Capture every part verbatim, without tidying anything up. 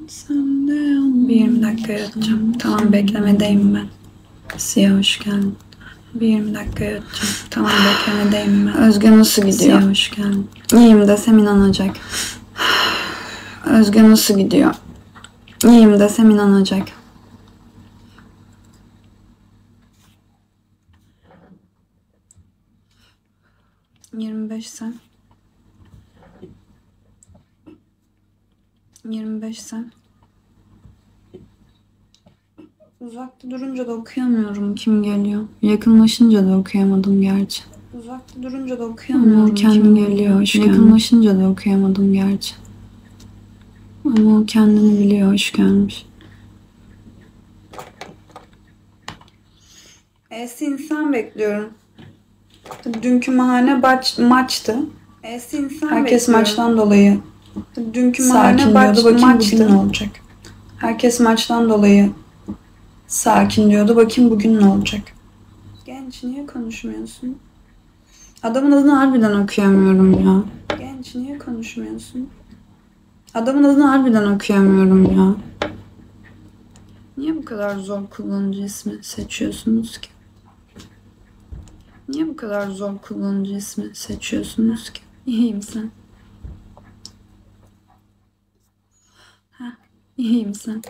Sen de bir yirmi dakika yatacağım. Tamam, beklemedeyim ben. Siyah hoş geldin. Bir yirmi dakika yatacağım. Tamam, beklemedeyim ben. Özge nasıl gidiyor? Siyah hoş geldin. İyiyim desem inanacak. Özge nasıl gidiyor? İyiyim desem inanacak. yirmi beş sen. yirmi beş sen. Uzakta durunca da okuyamıyorum kim geliyor. Yakınlaşınca da okuyamadım gerçi. Uzakta durunca da okuyamıyorum. Ama o kendim geliyor. Hoş Yakınlaşınca da okuyamadım gerçi. Ama o kendini biliyor. Hoş gelmiş. E'si insan bekliyorum. Dünkü mahalle maç, maçtı. E'si insan Herkes bekliyorum. Maçtan dolayı Dünkü mahalle diyordu. Bakayım maçtı. Bugün ne olacak? Herkes maçtan dolayı sakin diyordu. Bakayım bugün ne olacak? Genç, niye konuşmuyorsun? Adamın adını harbiden okuyamıyorum ya. Genç, niye konuşmuyorsun? Adamın adını harbiden okuyamıyorum ya. Niye bu kadar zor kullanıcı ismi seçiyorsunuz ki? Niye bu kadar zor kullanıcı ismi seçiyorsunuz ki? İyiyim sen. Heh, iyiyim sen.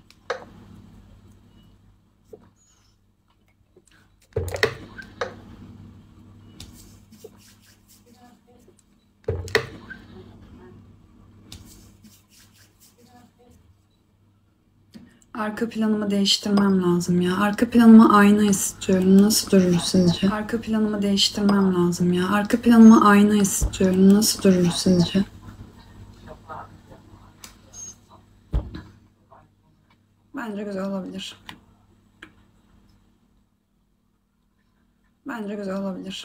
Arka planımı değiştirmem lazım ya. Arka planıma ayna istiyorum. Nasıl durur sizce? Arka planımı değiştirmem lazım ya. Arka planıma ayna istiyorum. Nasıl durur sizce? Bence güzel olabilir. Bence güzel olabilir.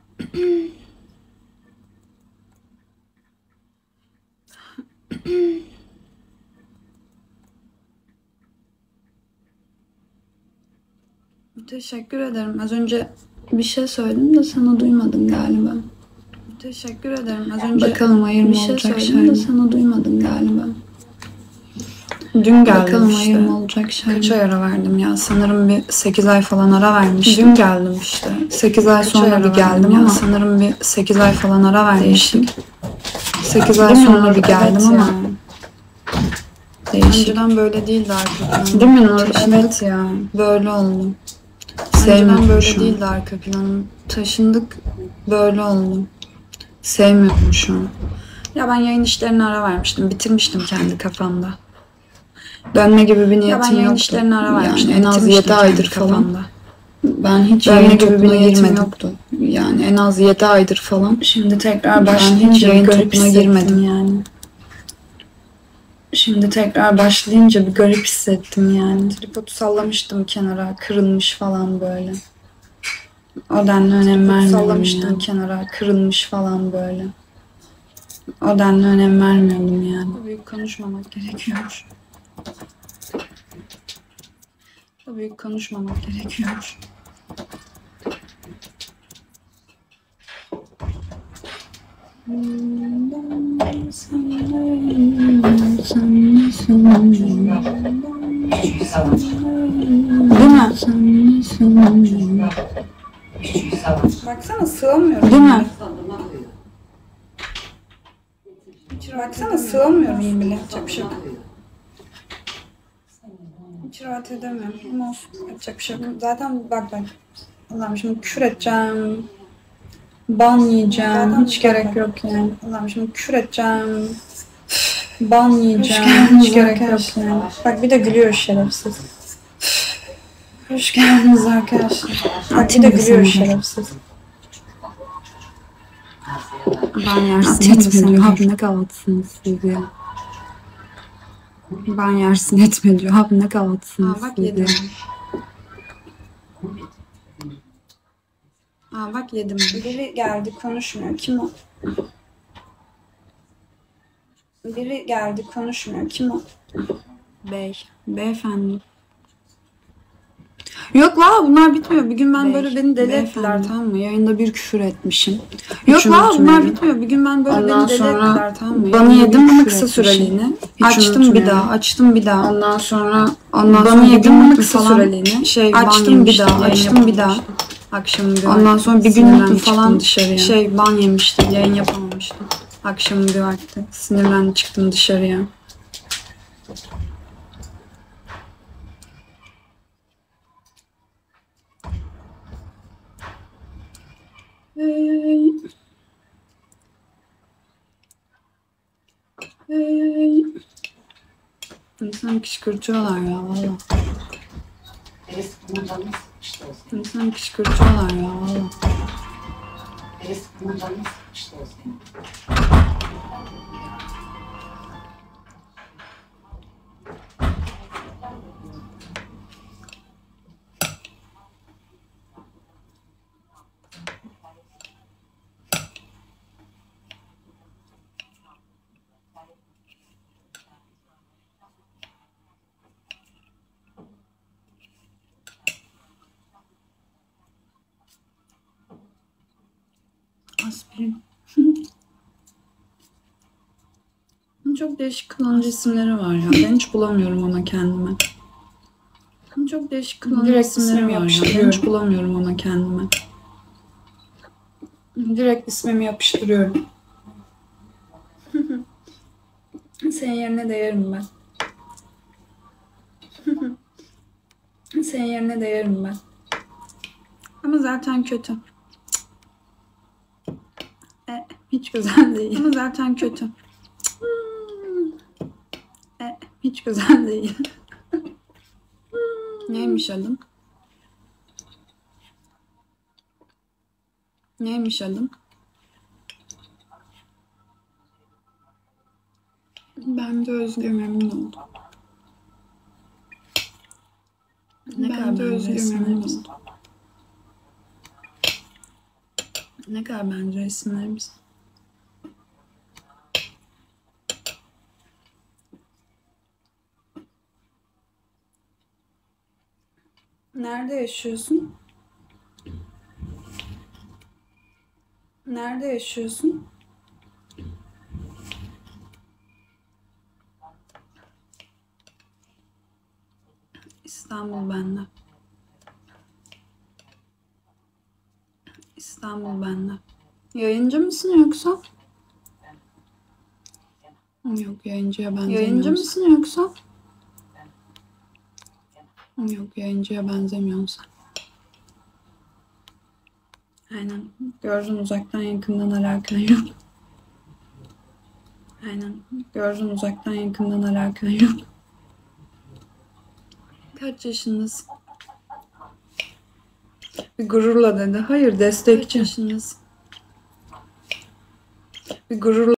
Teşekkür ederim. Az önce bir şey söyledim de sana duymadım galiba. Teşekkür ederim. Az önce Bakalım hayır mı bir şey olacak söyledim de sana duymadım galiba. Dün geldim Bakalım işte. Hayır mı olacak şarkı. Kaç ay ara verdim ya? Sanırım bir sekiz ay falan ara vermiştim. Dün geldim işte. sekiz ay Kaç sonra ay bir geldim ama sanırım bir sekiz ay falan ara vermiştim. sekiz ay sonra bir geldim evet ama. Ya. Değişik. Önceden böyle değildi arka planım. Değil mi Nur? Evet ya. Böyle oldu. Önceden böyle değildi arka planım. Taşındık, böyle oldu. Sevmiyorum şu an. Ya ben yayın işlerine ara vermiştim. Bitirmiştim kendi kafamda. Dönme gibi bir niyetim yoktu. Ya ben yayın işlerine ara vermiştim. Yani en az yedi aydır falan. Ben hiç yayın gibi bir niyetim yoktu. Yani en az yedi aydır falan. Şimdi tekrar başlayınca bir garip girmedim yani. Şimdi tekrar başlayınca bir garip hissettim yani. Tripodu sallamıştım kenara, kırılmış falan böyle. O denli önem vermiyorum sallamıştım yani. Kenara, kırılmış falan böyle. O denli önem vermiyordum yani. Büyük konuşmamak gerekiyor. Büyük konuşmamak gerekiyor. Değil mi? Baksana sığamıyorum. Değil mi? Baksana sığamıyorum bile. Yapacak bir şey yok. Hiç rahat edemiyorum. Ama olsun. Yapacak bir şey yok. Zaten bak bak. Allah'ım şimdi küfür edeceğim. Ban yiyeceğim. Zaten hiç gerek bak. Yok yani. Allah'ım şimdi küfür edeceğim. Ban yiyeceğim. Hiç gerek yok yani. Bak bir de gülüyor şerefsiz. Hoş geldiniz arkadaşlar. Bak bir de gülüyor şerefsiz. Ben yersin etme diyor. Abi ne kahvaltısınız siz ya. Ben yersin etme diyor. Abi ne kahvaltısınız siz ya. Aa bak yedim. Aa bak yedim. Biri geldi konuşmuyor. Kim o? Biri geldi konuşmuyor. Kim o? Bey. Beyefendi. Yok la bunlar bitmiyor. Bir gün ben Bey, böyle beni deli beyefendi. ettiler tamam mı? Yayında bir küfür etmişim. Hiç Yok la bunlar unutmuyorum. bitmiyor. Bir gün ben böyle Ondan beni deli sonra ettiler tamam mı? bana Yayında yedim bir ama küfür kısa etmişim. süreliğine. Hiç Açtım bir unutmuyorum. daha, açtım bir daha. Ondan sonra Ondan bana sonra yedim ama günlük kısa falan süreliğine. şey Açtım ban bir yemiştim, daha, yayın açtım bir daha. yapamamıştım. Akşamı bir Ondan vakti. sonra bir Sinirden günlük çıktım falan dışarıya. şey ban yemiştim, yayın yapamamıştım. Akşamı bir vakti. Sinirden çıktım dışarıya. Hey. Hey. İnsan kışkırtıyorlar ya valla. İnsan kışkırtıyorlar ya valla. Aspirin. Çok değişik kullanıcı isimleri var ya. Ben hiç bulamıyorum ama kendime. Çok değişik kullanıcı Direkt isimleri ismimi var ya. Ben yapıştırıyorum. hiç bulamıyorum ama kendime. Direkt ismimi yapıştırıyorum. Senin yerine de yerim ben. Senin yerine de yerim ben. Ama zaten kötü. E, hiç güzel değil. Ama zaten kötü. E, hiç güzel değil. Neymiş adın? Neymiş adın? Ben de Özgür memnun oldum. Ne ben de Özgür memnun oldum. Ne kadar benziyor isimlerimiz. Nerede yaşıyorsun? Nerede yaşıyorsun? İstanbul bende. İstanbul bende. Yayıncı mısın yoksa? Yok yayıncıya benzemiyorsun. Yayıncı mısın yoksa? Yok yayıncıya benzemiyorsun sen. Aynen. Gördün uzaktan yakından alakan yok. Aynen. Gördün uzaktan yakından alakan yok. Kaç yaşındasın? Bir gururla dedi. Hayır destekçi. Kaç yaşındasın? Bir gururla